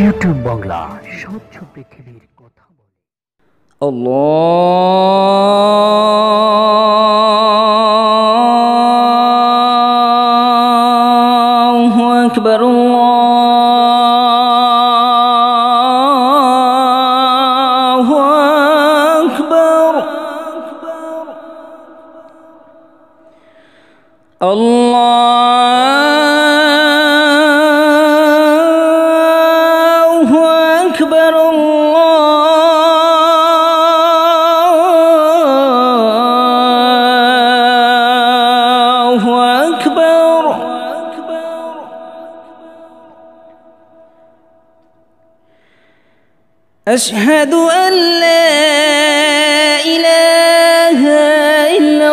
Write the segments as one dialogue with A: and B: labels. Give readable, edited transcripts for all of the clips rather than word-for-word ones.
A: ইউটিউব বাংলা, স্বচ্ছ পৃথিবীর কথা বলে।
B: আল্লাহু আকবার, আল্লাহু আকবার, আল্লাহু আকবার, আল্লাহু আকবার। أشهد أن لا إله إلا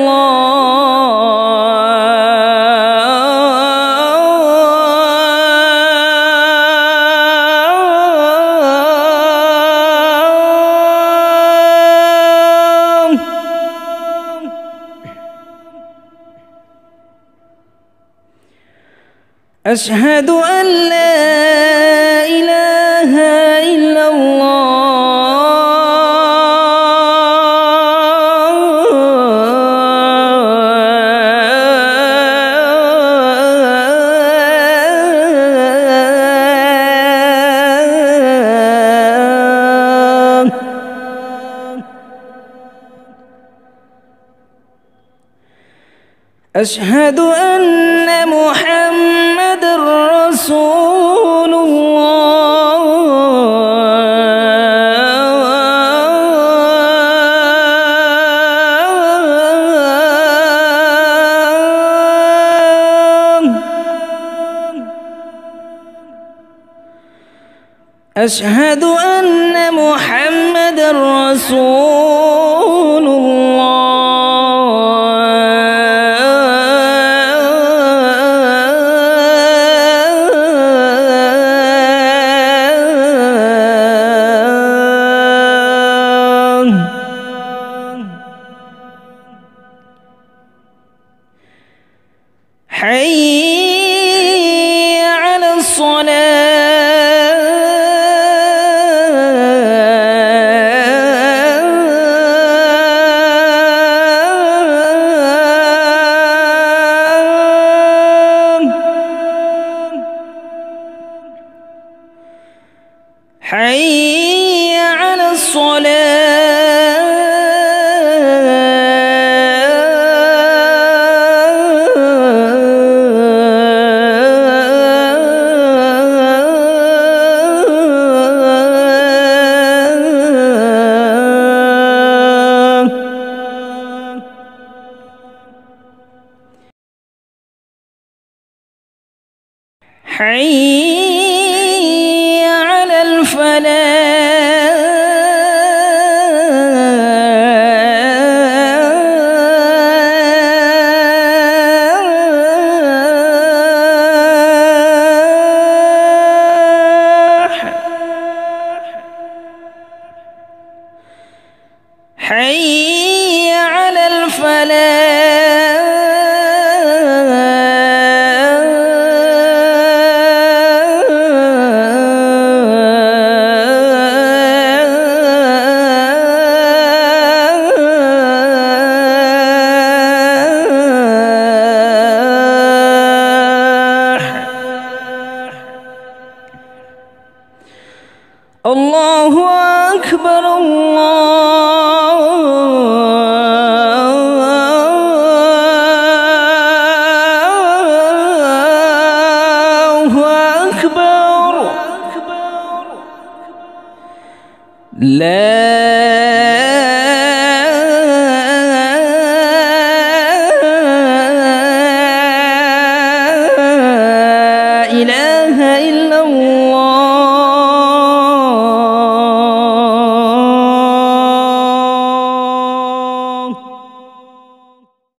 B: الله. أشهد أن لا إله إلا الله. أشهد أن محمد رسول الله. أشهد أن محمد رسول الله. حي على الصلاة. حي على الصلاة. حي على الفلاح. حي على الفلاح. الله أكبر، الله أكبر. لا إله إلا